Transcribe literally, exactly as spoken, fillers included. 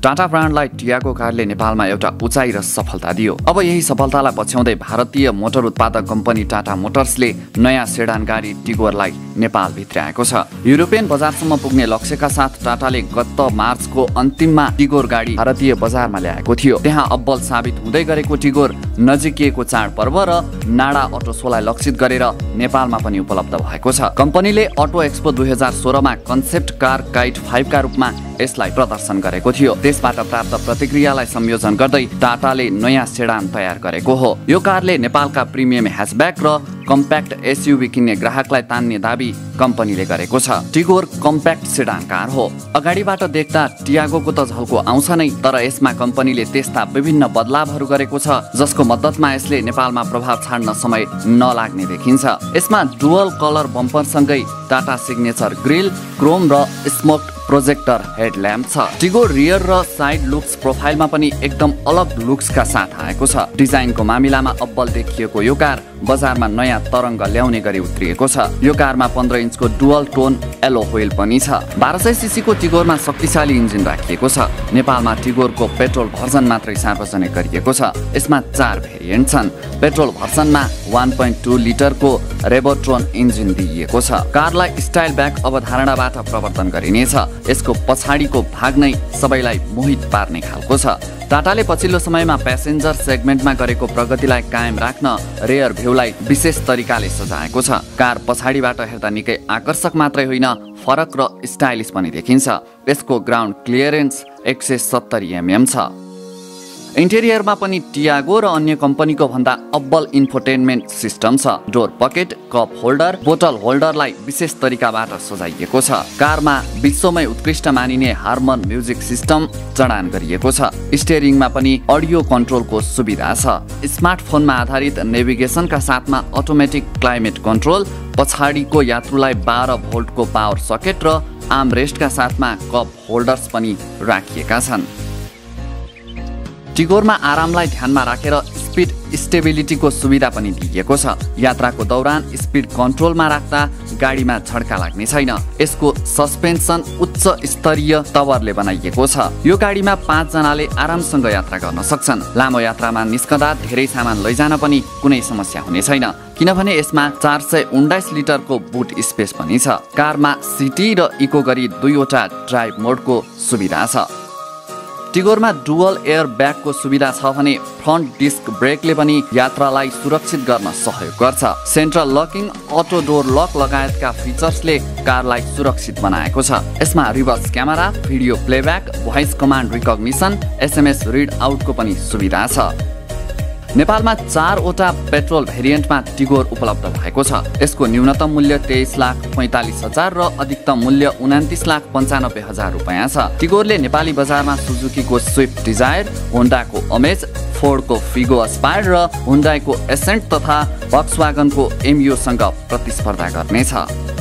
Tata ब्रान्डलाई Tiago कारले नेपालमा एउटा उचाइ र सफलता दियो। अब यही सफलतालाई पछ्याउँदै भारतीय मोटर उत्पादक कम्पनी टाटा मोटर्सले नयाँ सेडान गाडी टिगोरलाई नेपाल भित्राएको छ। युरोपियन बजारसम्म पुग्ने लक्ष्यका साथ टाटाले गत मार्चको अन्तिममा टिगोर गाडी भारतीय बजारमा ल्याएको थियो। त्यहाँ अब्बल साबित हुँदै गरेको टिगोर नजिकिएको चाडपर्व र नाडा अटो सोलाई लक्षित गरेर नेपालमा पनि उपलब्ध भएको छ। कम्पनीले अटो एक्सपो दुई हजार सोह्रमा कन्सेप्ट कार काइट फाइभ का रूपमा यसलाई प्रदर्शन गरेको थियो। त्यसबाट प्राप्त प्रतिक्रियालाई संयोजन गर्दै टाटाले नयाँ सेडान तयार गरेको हो। यो कारले नेपालका प्रिमियम ह्याचब्याक र कम्प्याक्ट एसयुभी किन्ने ग्राहकलाई तान्ने दाबी कम्पनीले गरेको छ। टिगोर कम्प्याक्ट सेडान कार हो। अगाडिबाट देख्दा टियागोको त झल्को आउँछ नै, तर यसमा कम्पनीले त्यस्ता विभिन्न बदलावहरू गरेको छ जसको मद्दतमा यसले नेपालमा प्रभाव छाड्न समय नलाग्ने देखिन्छ। यसमा डुअल कलर बम्परसँगै टाटा सिग्नेचर ग्रिल, क्रोम र स्मोक्ड प्रोजेक्टर हेडल्याम्प छ। टिगोर रियर र साइड लुक्स प्रोफाइलमा पनि एकदम अलग लुक्सका साथ आएको छ। डिजाइनको मामिलामा अब्बल देखिएको यो कार बजारमा नयाँ तरङ्ग ल्याउने गरी उत्रिएको छ। यो कारमा पन्ध्र इन्चको डुअल टोन एलो व्हील पनि छ। बाह्र सय सीसीको टिगोरमा शक्तिशाली इन्जिन राखिएको छ। नेपालमा टिगोरको पेट्रोल भर्जन मात्रै सार्वजनिक गरिएको छ। यसमा चार भेरिएन्ट छन्। पेट्रोल भर्जनमा वान पोइन्ट टू लिटरको रेबोट्रोन इन्जिन दिइएको छ। कारलाई स्टाइल ब्याक अवधारणाबाट प्रवर्तन गरिनेछ। यसको पछाडिको भाग नै सबैलाई मोहित पार्ने खालको छ। टाटाले पछिल्लो समयमा प्यासेन्जर सेगमेन्टमा गरेको प्रगतिलाई कायम राख्न रेयर भ्यूलाई विशेष तरिकाले सजाएको छ। कार पछाडिबाट हेर्दा निकै आकर्षक मात्रै होइन, फरक र स्टाइलिस पनि देखिन्छ। यसको ग्राउन्ड क्लियरेन्स एक सय सत्तरी एमएम छ। इन्टेरियरमा पनि टियागो र अन्य कम्पनीको भन्दा अब्बल इन्फोटेनमेन्ट सिस्टम छ। डोर पकेट, कप होल्डर, बोतल होल्डरलाई विशेष तरिकाबाट सजाइएको छ। कारमा विश्वमै उत्कृष्ट मानिने हार्मन म्युजिक सिस्टम जडान गरिएको छ। स्टियरिङमा पनि अडियो कन्ट्रोलको सुविधा छ। स्मार्टफोनमा आधारित नेभिगेसनका साथमा अटोमेटिक क्लाइमेट कन्ट्रोल, पछाडिको यात्रुलाई बाह्र भोल्टको पावर सकेट र आर्मरेस्टका साथमा कप होल्डर्स पनि राखिएका छन्। टिगोरमा आरामलाई ध्यानमा राखेर स्पिड स्टेबिलिटीको सुविधा पनि दिइएको छ। यात्राको दौरान स्पिड कन्ट्रोलमा राख्दा गाडीमा झड्का लाग्ने छैन। यसको सस्पेन्सन उच्च स्तरीय तवरले बनाइएको छ। यो गाडीमा पाँच जनाले आरामसँग यात्रा गर्न सक्छन्। लामो यात्रामा निस्कँदा धेरै सामान लैजान पनि कुनै समस्या हुने छैन, किनभने यसमा चार सय उन्नाइस लिटरको बुट स्पेस पनि छ। कारमा सिटी र इको गरी दुईवटा ड्राइभ मोडको सुविधा छ। टिगोरमा डुअल एयर ब्यागको सुविधा छ भने फ्रन्ट डिस्क ब्रेकले पनि यात्रालाई सुरक्षित गर्न सहयोग गर्छ। Central locking, auto door lock लगायतका फिचर्सले कारलाई सुरक्षित बनाएको छ। यसमा reverse camera, video playback, voice command recognition, SMS read आउटको पनि सुविधा छ। नेपालमा चारवटा पेट्रोल भेरिएन्टमा टिगोर उपलब्ध भएको छ। यसको न्यूनतम मूल्य तेइस लाख पैँतालिस हजार र अधिकतम मूल्य उनातिस लाख पन्चानब्बे हजार रुपियाँ छ। टिगोरले नेपाली बजारमा सुजुकीको स्विफ्ट डिजायर, होन्डाको अमेज, फोर्डको फिगो अस्पायर र हुन्डाईको एसेन्ट तथा भक्सवागनको एमयूसँग प्रतिस्पर्धा गर्नेछ।